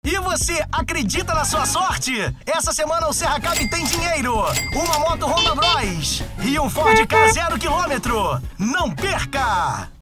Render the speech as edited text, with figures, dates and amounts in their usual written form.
E você acredita na sua sorte? Essa semana o Serra Cabe tem dinheiro, uma moto Honda Bros e um Ford Ka 0 km. Não perca!